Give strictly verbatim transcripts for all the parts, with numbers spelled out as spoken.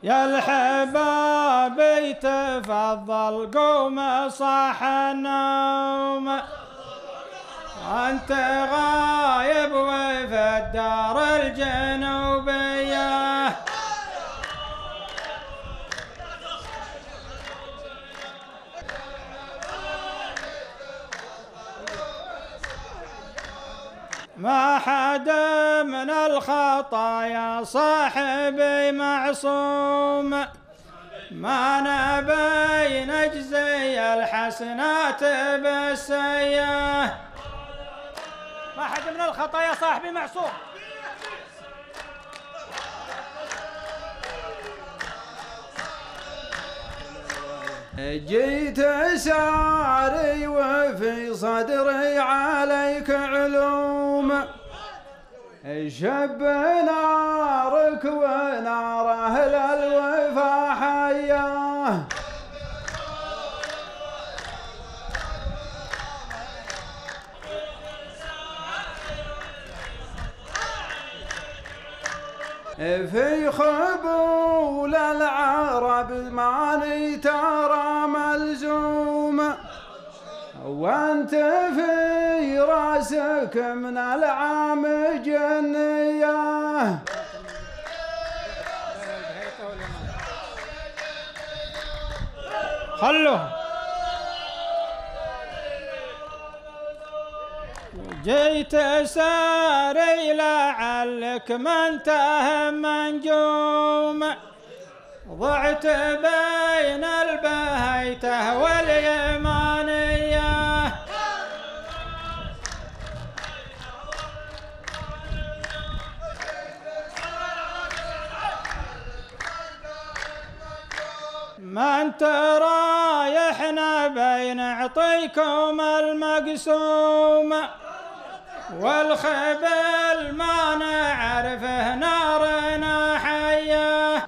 يا الحباب تفضل قوم صاح النوم، أنت غايب وفي الدار الجنوبية. ما حد من الخطايا صاحبي معصوم، ما نبي نجزي الحسنات بالسيئة. ما حد من الخطايا صاحبي معصوم. جيت ساري وفي صدري عليك علوم، شب نارك ونار أهل الوفا حياه. في خبول العرب ماني ترى ملزوم، وانت في راسك من العام جنيه. خلوه. جيت ساري لعلك ما انتهى منجوم، ضعت بين البهيته واليمانيه. ما انت رايحنا بين نعطيكم المقسوم، والخبل ما نعرفه نارنا حيه.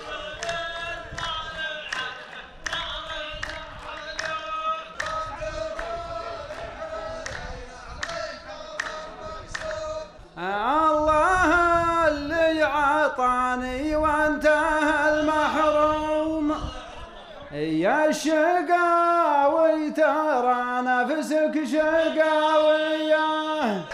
الله اللي عطاني وانتهى المحروم، يا الشقاوي ترى نفسك شقاوية.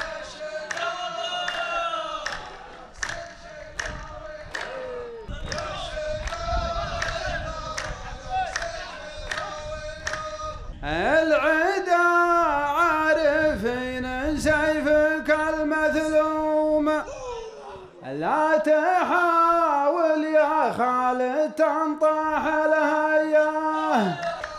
العدا عارفين سيفك المثلوم، لا تحاول يا خالد تنطح الهياه.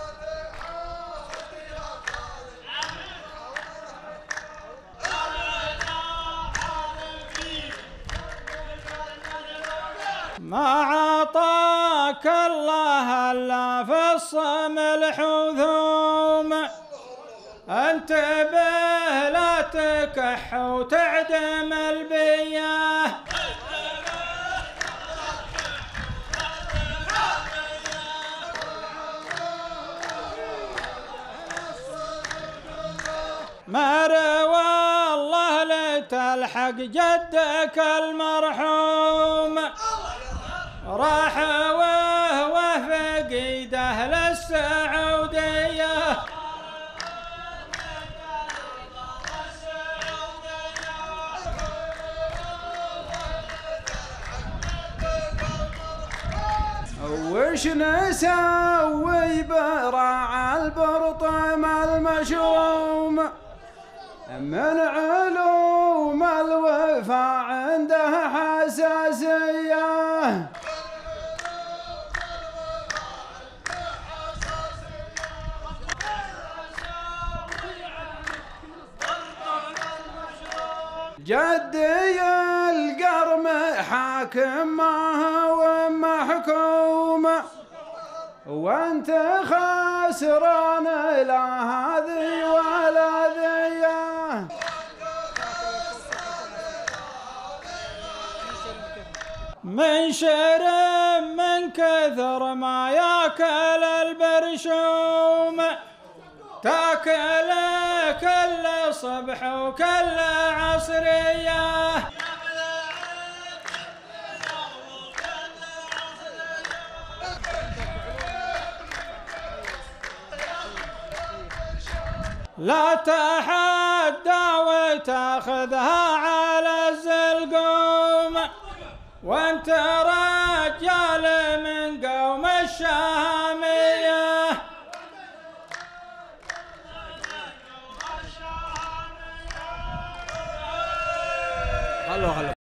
ما عطاك الله الا في الصم الحذوم، انتبه لا تكح وتعدم البياه. ما روى الله لتلحق جدك المرحوم، راح وهو فقيد أهل السعودية. وش نسوي براع البرطم المشروم، من علوم الوفا عنده حساسية. جدي القرم حاكم ما هو محكوم، وانت خسران لا هذه ولا ذي. من شرم من كثر ما ياكل البرشوم، تاكل كل صبح وكل عصريه. لا تحدى وتاخذها على الزلقوم، وانت رجال من قوم الشامية. خلوا خلوا